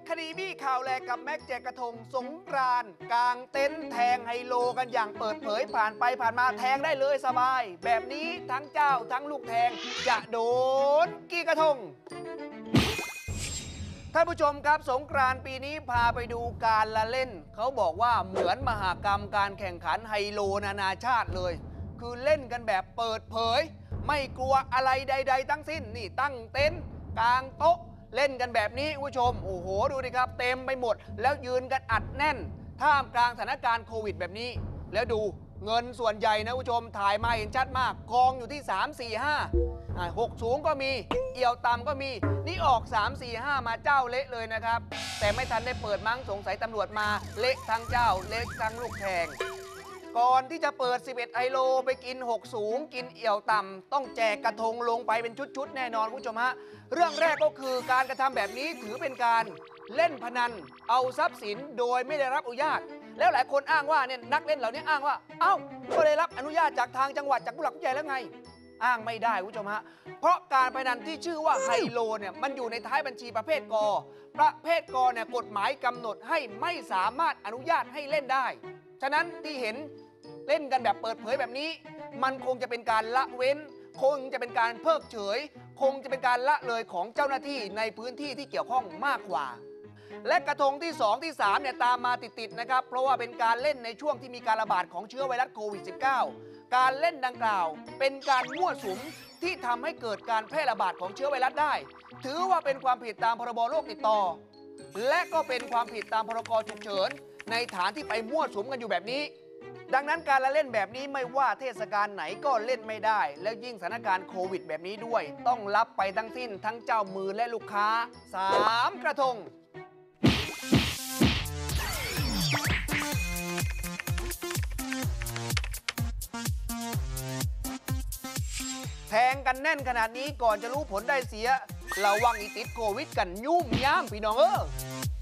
คดีบี้ข่าวแลกับแม็กแจกกระทงสงกรานต์กลางเต็นท์แทงไฮโลกันอย่างเปิดเผยผ่านไปผ่านมาแทงได้เลยสบายแบบนี้ทั้งเจ้าทั้งลูกแทงจะโดนกี่กระทงท่านผู้ชมครับสงกรานต์ปีนี้พาไปดูการละเล่นเขาบอกว่าเหมือนมหกรรมการแข่งขันไฮโลนานาชาติเลยคือเล่นกันแบบเปิดเผยไม่กลัวอะไรใดๆทั้งสิ้นนี่ตั้งเต็นท์กลางโต๊ะเล่นกันแบบนี้ผู้ชมโอ้โหดูดิครับเต็มไปหมดแล้วยืนกันอัดแน่นท่ามกลางสถานการณ์โควิดแบบนี้แล้วดูเงินส่วนใหญ่นะผู้ชมถ่ายมาเห็นชัดมากกองอยู่ที่3 4 5 6สูงก็มีเอี่ยวต่ำก็มีนี่ออก3 4 5มาเจ้าเละเลยนะครับแต่ไม่ทันได้เปิดมั้งสงสัยตำรวจมาเละทั้งเจ้าเละทั้งลูกแทงก่อนที่จะเปิด11ไอโลไปกิน6สูงกินเอี่ยวต่ำต้องแจกกระทงลงไปเป็นชุดๆแน่นอนคุณผู้ชมฮะเรื่องแรกก็คือการกระทำแบบนี้ถือเป็นการเล่นพนันเอาทรัพย์สินโดยไม่ได้รับอนุญาตแล้วหลายคนอ้างว่าเนี่ยนักเล่นเหล่านี้อ้างว่าเอ้าก็ได้รับอนุญาตจากทางจังหวัดจากผู้หลักผู้ใหญ่แล้วไงอ้างไม่ได้คุณผู้ชมฮะเพราะการพนันที่ชื่อว่าไฮโลเนี่ยมันอยู่ในท้ายบัญชีประเภทกประเภทกเนี่ยกฎหมายกำหนดให้ไม่สามารถอนุญาตให้เล่นได้ฉะนั้นที่เห็นเล่นกันแบบเปิดเผยแบบนี้มันคงจะเป็นการละเว้นคงจะเป็นการเพิกเฉยคงจะเป็นการละเลยของเจ้าหน้าที่ในพื้นที่ที่เกี่ยวข้องมากกว่าและกระทงที่2ที่3เนี่ยตามมาติดๆนะครับเพราะว่าเป็นการเล่นในช่วงที่มีการระบาดของเชื้อไวรัสโควิด -19 การเล่นดังกล่าวเป็นการมั่วสุมที่ทำให้เกิดการแพร่ระบาดของเชื้อไวรัสได้ถือว่าเป็นความผิดตามพรบโรคติดต่อและก็เป็นความผิดตามพรกฉุกเฉินในฐานที่ไปมั่วสุมกันอยู่แบบนี้ดังนั้นการละเล่นแบบนี้ไม่ว่าเทศกาลไหนก็เล่นไม่ได้แล้วยิ่งสถานการณ์โควิดแบบนี้ด้วยต้องรับไปทั้งสิ้นทั้งเจ้ามือและลูกค้า3กระทงแทงกันแน่นขนาดนี้ก่อนจะรู้ผลได้เสียระวังอีติดโควิดกันยุ่มย่ามพี่น้อง